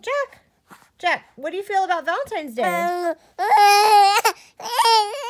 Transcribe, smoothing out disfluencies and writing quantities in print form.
Jack, what do you feel about Valentine's Day?